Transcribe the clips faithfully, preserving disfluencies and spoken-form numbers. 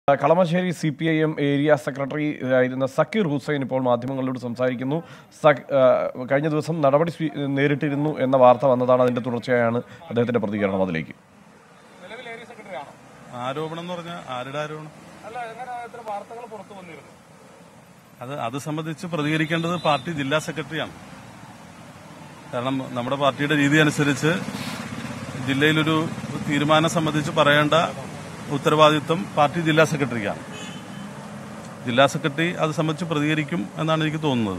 Kalamassery Cpim area secretary ആയിരുന്ന സക്കീർ ഹുസൈൻ ഇപ്പോൾ മാധ്യമങ്ങളോട് സംസാരിക്കുന്നു. കഴിഞ്ഞ ദിവസം നടപടി നേരിട്ടിരുന്നു എന്ന വാർത്ത വന്നതാണ്. അതിന്റെ തുടർച്ചയായാണ് അദ്ദേഹത്തിന്റെ പ്രതികരണം. അതിലേക്ക് ആരോപണം എന്ന് പറഞ്ഞാൽ ആരുടെ ആരോപണം? അത് അത് സംബന്ധിച്ച് പ്രതികരിക്കേണ്ടത് പാർട്ടി ജില്ലാ സെക്രട്ടറിയാണ്. കാരണം നമ്മുടെ പാർട്ടിയുടെ രീതി അനുസരിച്ച് ജില്ലയിലൊരു തീരുമാനം സംബന്ധിച്ച് പറയേണ്ട ഉത്തരവാദിത്വം പാർട്ടി ജില്ലാ സെക്രട്ടറിക്കാണ്. ജില്ലാ സെക്രട്ടറി അത് സംബന്ധിച്ച് പ്രതികരിക്കും എന്നാണ് എനിക്ക് തോന്നുന്നത്.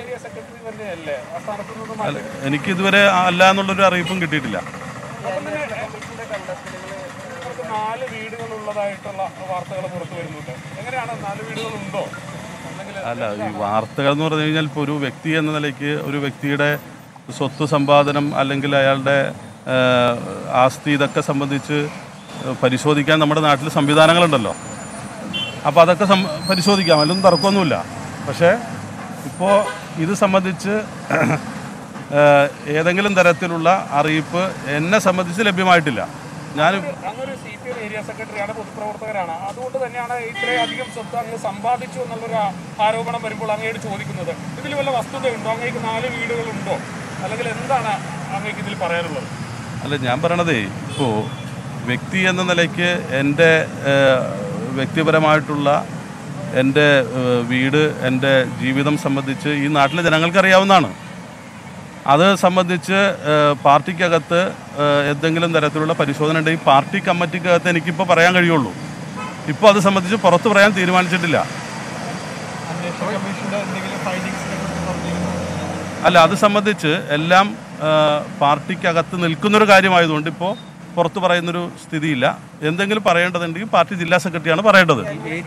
എനിക്ക് ഇതുവരെ അല്ല എന്നുള്ളൊരു അറിയിപ്പും കിട്ടിയിട്ടില്ല. അല്ല, ഈ വാർത്തകൾ എന്ന് പറഞ്ഞു കഴിഞ്ഞാൽ ഇപ്പോൾ ഒരു വ്യക്തി എന്ന നിലയ്ക്ക് ഒരു വ്യക്തിയുടെ സ്വത്ത് സമ്പാദനം അല്ലെങ്കിൽ അയാളുടെ ആസ്തി ഇതൊക്കെ സംബന്ധിച്ച് പരിശോധിക്കാൻ നമ്മുടെ നാട്ടിൽ സംവിധാനങ്ങളുണ്ടല്ലോ. അപ്പോൾ അതൊക്കെ പരിശോധിക്കാം, അതിലൊന്നും തർക്കമൊന്നുമില്ല. പക്ഷേ ഇപ്പോൾ ഇത് സംബന്ധിച്ച് ഏതെങ്കിലും തരത്തിലുള്ള അറിയിപ്പ് എന്നെ സംബന്ധിച്ച് ലഭ്യമായിട്ടില്ല. ഞാൻ ഏരിയ സെക്രട്ടറിയാണ്, പൊതുപ്രവർത്തകരാണ്. അതുകൊണ്ട് തന്നെയാണ് ഇത്രയധികം സ്വത്ത് അങ്ങ് സമ്പാദിച്ചു എന്നുള്ളൊരു ആരോപണം വരുമ്പോൾ അങ്ങയോട് ചോദിക്കുന്നത്, ഇതിൽ വല്ല വസ്തുതയുണ്ടോ? അങ്ങേക്ക് നാല് വീടുകളുണ്ടോ? അല്ലെങ്കിൽ എന്താണ് അങ്ങേക്ക് ഇതിൽ പറയാനുള്ളത്? അല്ല, ഞാൻ പറയണതേ, ഇപ്പോൾ വ്യക്തി എന്ന നിലയ്ക്ക് എൻ്റെ വ്യക്തിപരമായിട്ടുള്ള എൻ്റെ വീട്, എൻ്റെ ജീവിതം സംബന്ധിച്ച് ഈ നാട്ടിലെ ജനങ്ങൾക്കറിയാവുന്നതാണ്. അത് സംബന്ധിച്ച് പാർട്ടിക്കകത്ത് എന്തെങ്കിലും തരത്തിലുള്ള പരിശോധന ഉണ്ടെങ്കിൽ പാർട്ടി കമ്മിറ്റിക്കകത്ത് എനിക്കിപ്പോൾ പറയാൻ കഴിയുള്ളൂ. ഇപ്പോൾ അത് സംബന്ധിച്ച് പുറത്ത് പറയാൻ തീരുമാനിച്ചിട്ടില്ല. അല്ല, അത് സംബന്ധിച്ച് എല്ലാം പാർട്ടിക്കകത്ത് നിൽക്കുന്നൊരു കാര്യമായതുകൊണ്ട് ഇപ്പോൾ പുറത്ത് പറയുന്നൊരു സ്ഥിതിയില്ല. എന്തെങ്കിലും പറയേണ്ടതുണ്ടെങ്കിൽ പാർട്ടി ജില്ലാ സെക്രട്ടറിയാണ് പറയേണ്ടത്.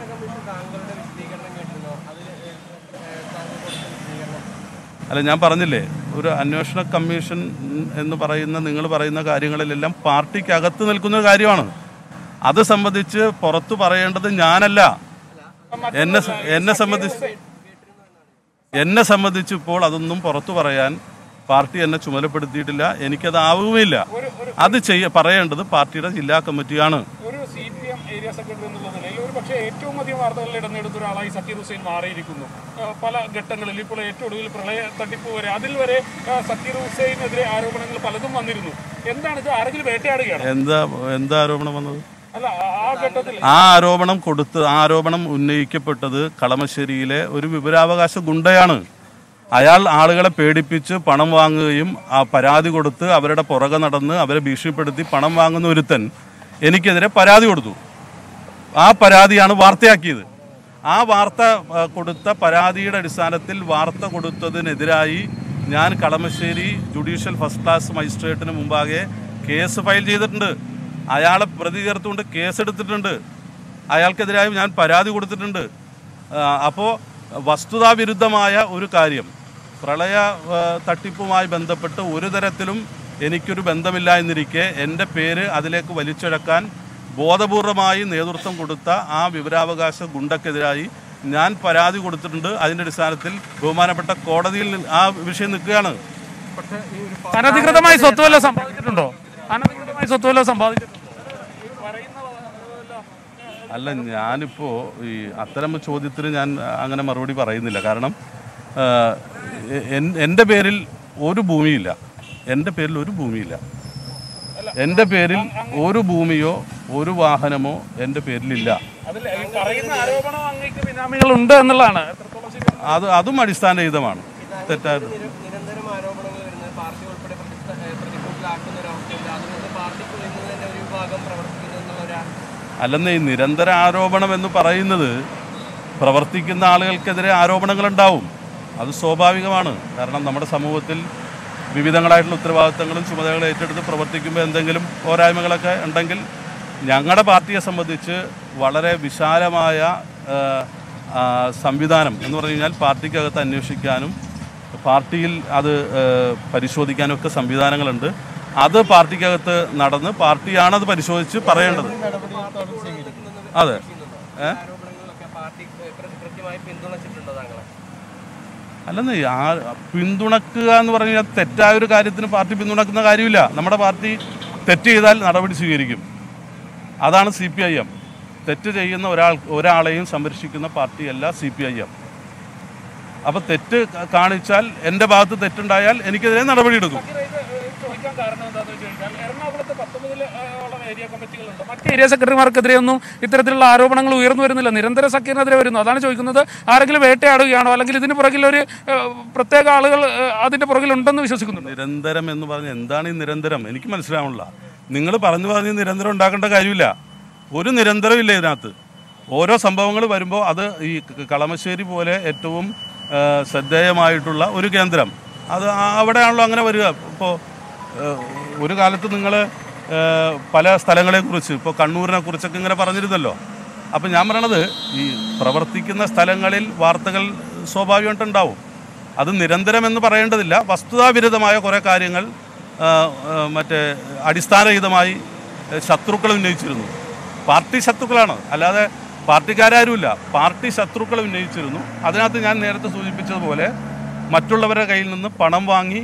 അല്ല, ഞാൻ പറഞ്ഞില്ലേ, ഒരു അന്വേഷണ കമ്മീഷൻ എന്ന് പറയുന്ന നിങ്ങൾ പറയുന്ന കാര്യങ്ങളിലെല്ലാം പാർട്ടിക്കകത്ത് നിൽക്കുന്ന ഒരു കാര്യമാണ്. അത് സംബന്ധിച്ച് പുറത്തു പറയേണ്ടത് ഞാനല്ല. എന്നെ എന്നെ സംബന്ധിച്ച് എന്നെ സംബന്ധിച്ച് ഇപ്പോൾ അതൊന്നും പുറത്തു പറയാൻ പാർട്ടി എന്നെ ചുമതലപ്പെടുത്തിയിട്ടില്ല. എനിക്കത് ആവുകയില്ല. അത് ചെയ്യ പറയേണ്ടത് പാർട്ടിയുടെ ജില്ലാ കമ്മിറ്റിയാണ്. ഒരു Cpim ഏരിയ സെക്രട്ടറി എന്നുള്ള നിലയിൽ ഒരു പക്ഷേ ഏറ്റവും അധികം വാർത്തകളിൽ ഇടന്നെടുത്ത ഒരാളായി സക്കീർ ഹുസൈൻ മാറിയിരിക്കുന്നു. പല ഘട്ടങ്ങളിൽ ഇപ്പോൾ ഏറ്റവും ഒടുവിൽ പ്രളയ തട്ടിപ്പ് വരെ അതിൽ വരെ സക്കീർ ഹുസൈനെതിരെ ആരോപണങ്ങൾ പലതും വന്നിരുന്നു. എന്താണ് ഇത്? ആരെങ്കിലും വേട്ടയാടുകയാണ്? എന്താ എന്താ ആരോപണം വന്നത്? അല്ല, ആ ഘട്ടത്തിൽ ആ ആരോപണം കൊടുത്ത് ആരോപണം ഉന്നയിക്കപ്പെട്ടത് കളമശ്ശേരിയിലെ ഒരു വിവരാവകാശ ഗുണ്ടയാണ്. അയാൾ ആളുകളെ പേടിപ്പിച്ച് പണം വാങ്ങുകയും ആ പരാതി കൊടുത്ത് അവരുടെ പുറകെ നടന്ന് അവരെ ഭീഷണിപ്പെടുത്തി പണം വാങ്ങുന്ന ഒരുത്തൻ എനിക്കെതിരെ പരാതി കൊടുത്തു. ആ പരാതിയാണ് വാർത്തയാക്കിയത്. ആ വാർത്ത കൊടുത്ത പരാതിയുടെ അടിസ്ഥാനത്തിൽ വാർത്ത കൊടുത്തതിനെതിരായി ഞാൻ കളമശ്ശേരി ജുഡീഷ്യൽ ഫസ്റ്റ് ക്ലാസ് മജിസ്ട്രേറ്റിന് മുമ്പാകെ കേസ് ഫയൽ ചെയ്തിട്ടുണ്ട്. അയാളെ പ്രതി ചേർത്തുകൊണ്ട് കേസെടുത്തിട്ടുണ്ട്. അയാൾക്കെതിരായി ഞാൻ പരാതി കൊടുത്തിട്ടുണ്ട്. അപ്പോൾ വസ്തുതാവിരുദ്ധമായ ഒരു കാര്യം, പ്രളയ തട്ടിപ്പുമായി ബന്ധപ്പെട്ട് ഒരു തരത്തിലും എനിക്കൊരു ബന്ധമില്ല എന്നിരിക്കെ എൻ്റെ പേര് അതിലേക്ക് വലിച്ചിഴക്കാൻ ബോധപൂർവമായി നേതൃത്വം കൊടുത്ത ആ വിവരാവകാശ ഗുണ്ടക്കെതിരായി ഞാൻ പരാതി കൊടുത്തിട്ടുണ്ട്. അതിൻ്റെ അടിസ്ഥാനത്തിൽ ബഹുമാനപ്പെട്ട കോടതിയിൽ ആ വിഷയം നിൽക്കുകയാണ്. അനധികൃതമായി സ്വത്ത് വല്ലതും സമ്പാദിച്ചിട്ടുണ്ടോ? അനധികൃതമായി സ്വത്ത് വല്ലതും സമ്പാദിച്ചിട്ടുണ്ടോ? അല്ല, ഞാനിപ്പോൾ ഈ അത്തരം ചോദ്യത്തിന് ഞാൻ അങ്ങനെ മറുപടി പറയുന്നില്ല. കാരണം എൻ്റെ പേരിൽ ഒരു ഭൂമിയില്ല. എൻ്റെ പേരിൽ ഒരു ഭൂമിയില്ല. എൻ്റെ പേരിൽ ഒരു ഭൂമിയോ ഒരു വാഹനമോ എൻ്റെ പേരിലില്ല. അത് അതും അടിസ്ഥാനരഹിതമാണ്, തെറ്റായിരുന്നു. അല്ലെന്നേ, ഈ നിരന്തര ആരോപണം എന്ന് പറയുന്നത് പ്രവർത്തിക്കുന്ന ആളുകൾക്കെതിരെ ആരോപണങ്ങളുണ്ടാവും. അത് സ്വാഭാവികമാണ്. കാരണം നമ്മുടെ സമൂഹത്തിൽ വിവിധങ്ങളായിട്ടുള്ള ഉത്തരവാദിത്തങ്ങളും ചുമതലകളും ഏറ്റെടുത്ത് പ്രവർത്തിക്കുമ്പോൾ എന്തെങ്കിലും പോരായ്മകളൊക്കെ ഉണ്ടെങ്കിൽ ഞങ്ങളുടെ പാർട്ടിയെ സംബന്ധിച്ച് വളരെ വിശാലമായ സംവിധാനം എന്ന് പറഞ്ഞു കഴിഞ്ഞാൽ പാർട്ടിക്കകത്ത് അന്വേഷിക്കാനും പാർട്ടിയിൽ അത് പരിശോധിക്കാനും ഒക്കെ സംവിധാനങ്ങളുണ്ട്. അത് പാർട്ടിക്കകത്ത് നടന്ന് പാർട്ടിയാണത് പരിശോധിച്ച് പറയേണ്ടത്. അതെ. അല്ലെന്ന് ആ പിന്തുണക്കുക എന്ന് പറഞ്ഞാൽ തെറ്റായ ഒരു കാര്യത്തിന് പാർട്ടി പിന്തുണക്കുന്ന കാര്യമില്ല. നമ്മുടെ പാർട്ടി തെറ്റ് ചെയ്താൽ നടപടി സ്വീകരിക്കും. അതാണ് സി പി ഐ എം. തെറ്റ് ചെയ്യുന്ന ഒരാൾ ഒരാളെയും സംരക്ഷിക്കുന്ന പാർട്ടിയല്ല സി പി ഐ എം. അപ്പോൾ തെറ്റ് കാണിച്ചാൽ, എൻ്റെ ഭാഗത്ത് തെറ്റുണ്ടായാൽ എനിക്കെതിരെ നടപടിയെടുക്കും. മറ്റ് ഏരിയ സെക്രട്ടറിമാർക്കെതിരെ ഒന്നും ഇത്തരത്തിലുള്ള ആരോപണങ്ങൾ ഉയർന്നു വരുന്നില്ല. നിരന്തരം സക്കീറിനെതിരെ വരുന്നു. അതാണ് ചോദിക്കുന്നത്. ആരെങ്കിലും വേട്ടയാടുകയാണോ, അല്ലെങ്കിൽ ഇതിന് പുറകിൽ ഒരു പ്രത്യേക ആളുകൾ അതിന്റെ പുറകിൽ ഉണ്ടെന്ന് വിശ്വസിക്കുന്നു? നിരന്തരം എന്ന് പറഞ്ഞാൽ എന്താണ് ഈ നിരന്തരം? എനിക്ക് മനസ്സിലാവണില്ല. നിങ്ങൾ പറഞ്ഞു പറഞ്ഞ് നിരന്തരം ഉണ്ടാക്കേണ്ട കാര്യമില്ല. ഒരു നിരന്തരം ഇല്ല ഇതിനകത്ത്. ഓരോ സംഭവങ്ങൾ വരുമ്പോൾ അത് ഈ കളമശ്ശേരി പോലെ ഏറ്റവും ശ്രദ്ധേയമായിട്ടുള്ള ഒരു കേന്ദ്രം, അത് അവിടെയാണല്ലോ അങ്ങനെ വരിക. ഇപ്പോൾ ഒരു കാലത്ത് നിങ്ങൾ പല സ്ഥലങ്ങളെക്കുറിച്ച്, ഇപ്പോൾ കണ്ണൂരിനെ കുറിച്ചൊക്കെ ഇങ്ങനെ പറഞ്ഞിരുന്നല്ലോ. അപ്പം ഞാൻ പറയണത്, ഈ പ്രവർത്തിക്കുന്ന സ്ഥലങ്ങളിൽ വാർത്തകൾ സ്വാഭാവികമായിട്ടുണ്ടാവും. അത് നിരന്തരം എന്ന് പറയേണ്ടതില്ല. വസ്തുതാവിരുദ്ധമായ കുറേ കാര്യങ്ങൾ മറ്റേ അടിസ്ഥാനരഹിതമായി ശത്രുക്കൾ ഉന്നയിച്ചിരുന്നു. പാർട്ടി ശത്രുക്കളാണ്, അല്ലാതെ പാർട്ടിക്കാരുമില്ല. പാർട്ടി ശത്രുക്കൾ ഉന്നയിച്ചിരുന്നു. അതിനകത്ത് ഞാൻ നേരത്തെ സൂചിപ്പിച്ചതുപോലെ മറ്റുള്ളവരുടെ കയ്യിൽ നിന്ന് പണം വാങ്ങി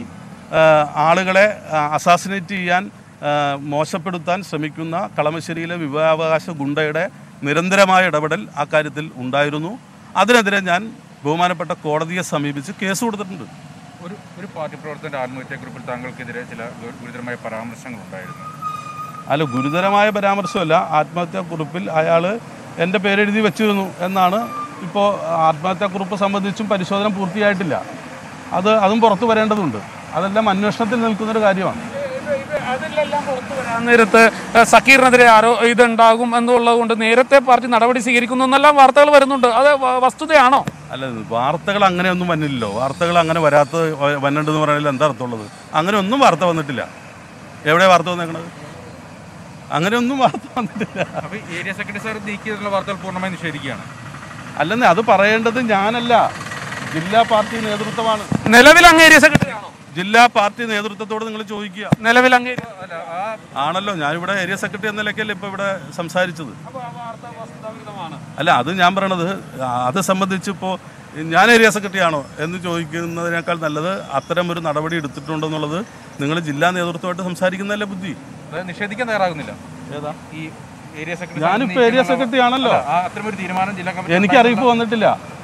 ആളുകളെ അസാസിനേറ്റ് ചെയ്യാൻ, മോശപ്പെടുത്താൻ ശ്രമിക്കുന്ന കളമശ്ശേരിയിലെ വിവരാവകാശ ഗുണ്ടയുടെ നിരന്തരമായ ഇടപെടൽ ആ കാര്യത്തിൽ ഉണ്ടായിരുന്നു. അതിനെതിരെ ഞാൻ ബഹുമാനപ്പെട്ട കോടതിയെ സമീപിച്ച് കേസ് കൊടുത്തിട്ടുണ്ട്. ഒരു ഒരു പാർട്ടി പ്രവർത്തകൻ്റെ ആത്മഹത്യാക്കുറിപ്പിൽ താങ്കൾക്കെതിരെ ചില ഗുരുതരമായ പരാമർശങ്ങൾ ഉണ്ടായിരുന്നു. അല്ല, ഗുരുതരമായ പരാമർശമല്ല. ആത്മഹത്യാക്കുറിപ്പിൽ അയാൾ എൻ്റെ പേരെഴുതി വെച്ചിരുന്നു എന്നാണ്. ഇപ്പോൾ ആത്മഹത്യാക്കുറിപ്പ് സംബന്ധിച്ചും പരിശോധന പൂർത്തിയായിട്ടില്ല. അത് അതും പുറത്തു വരേണ്ടതുണ്ട്. അതെല്ലാം അന്വേഷണത്തിൽ നിൽക്കുന്നൊരു കാര്യമാണ്. അതിലെല്ലാം പുറത്തു വരാൻ നേരത്ത് സക്കീറിനെതിരെ ആരോ ഇതുണ്ടാകും എന്നുള്ളത് കൊണ്ട് നേരത്തെ പാർട്ടി നടപടി സ്വീകരിക്കുന്നു എന്നെല്ലാം വാർത്തകൾ വരുന്നുണ്ട്. അത് വസ്തുതയാണോ? അല്ല, വാർത്തകൾ അങ്ങനെയൊന്നും വന്നില്ലല്ലോ. വാർത്തകൾ അങ്ങനെ വരാത്ത വന്നിട്ടെന്ന് പറഞ്ഞാൽ എന്താ അർത്ഥമുള്ളത്? അങ്ങനെ ഒന്നും വാർത്ത വന്നിട്ടില്ല. എവിടെ വാർത്ത വന്നേക്കണത്? അങ്ങനെയൊന്നും വാർത്ത വന്നിട്ടില്ല. അപ്പോൾ ഏരിയ സെക്രട്ടറി സാർ നീക്കിയതിലുള്ള വാർത്തകൾ പൂർണ്ണമായി നിഷേധിക്കുകയാണ്. അല്ലെന്നേ, അത് പറയേണ്ടത് ഞാനല്ല, ജില്ലാ പാർട്ടി നേതൃത്വമാണ്. നിലവിൽ അങ്ങ് ഏരിയ സെക്രട്ടറി ആണോ? ജില്ലാ പാർട്ടി നേതൃത്വത്തോട് നിങ്ങൾ ചോദിക്കുക. നിലവിൽ അങ്ങ് ആണല്ലോ, ഞാനിവിടെ ഏരിയ സെക്രട്ടറി എന്ന നിലയ്ക്കല്ലേ ഇപ്പോൾ ഇവിടെ സംസാരിച്ചത്. അല്ല, അത് ഞാൻ പറയണത്, അത് സംബന്ധിച്ച് ഇപ്പോൾ ഞാൻ ഏരിയ സെക്രട്ടറി ആണോ എന്ന് ചോദിക്കുന്നതിനേക്കാൾ നല്ലത് അത്തരം ഒരു നടപടി എടുത്തിട്ടുണ്ടോ എന്നുള്ളത് നിങ്ങൾ ജില്ലാ നേതൃത്വമായിട്ട് സംസാരിക്കുന്നതല്ലേ ബുദ്ധി. നിഷേധിക്കാൻ തയ്യാറാകുന്നില്ല. ഏതാ ഈ ഏരിയ സെക്രട്ടറി? ഞാനിപ്പോൾ ഏരിയ സെക്രട്ടറി ആണല്ലോ. അത്തരം ഒരു തീരുമാനം ജില്ലാ കമ്മിറ്റി എനിക്ക് അറിയിപ്പ് വന്നിട്ടില്ല.